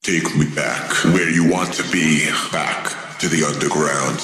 Take me back where you want to be, back to the underground.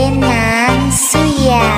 Nansuya.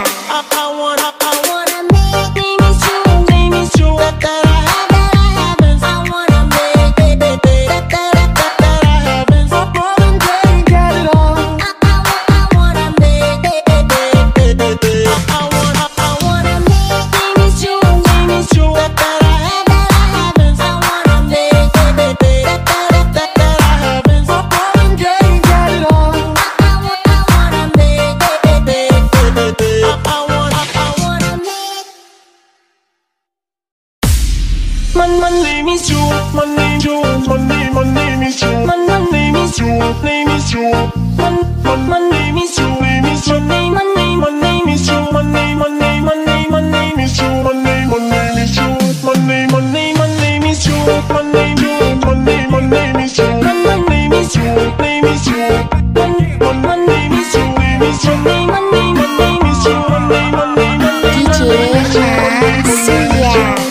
My name is you, my name you, my name is you, my name is you, name is you, my name is you, name is your name, my name is you, my name is you, my name is you, my name is you, my name you, my name is you, my name is you, name is you, my name is you, name is your name, my name is you, my name DJ Nansuya.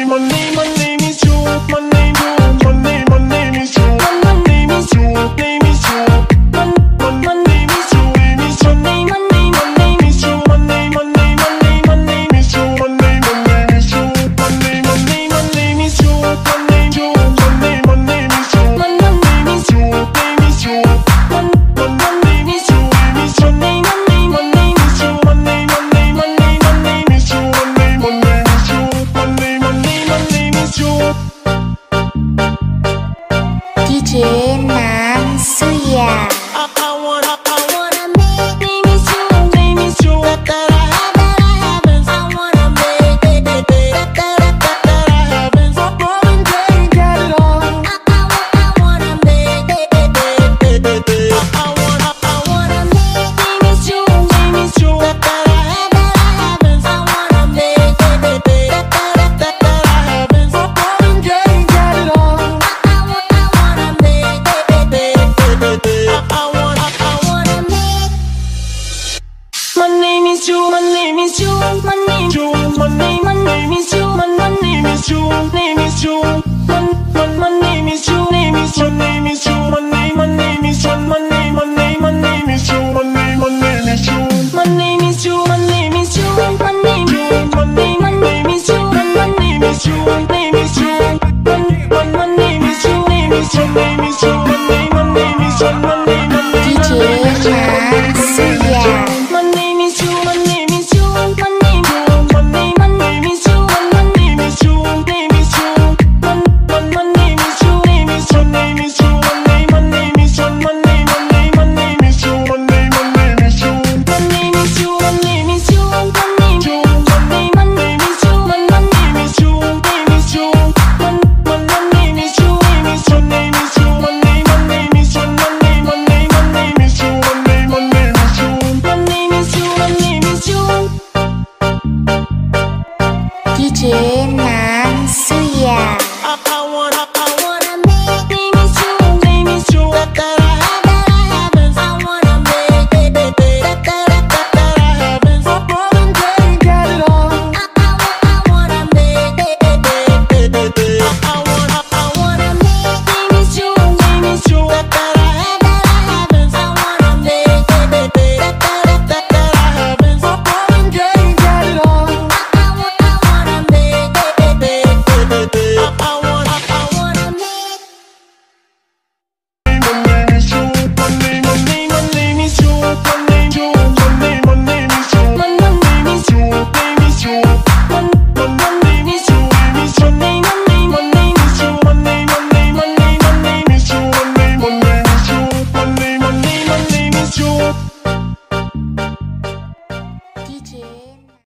DJ Nansuya. My name is you, my name is you, my name you, my name is you, my name is you, name is you, my name is you, name is your name is you, my name is you,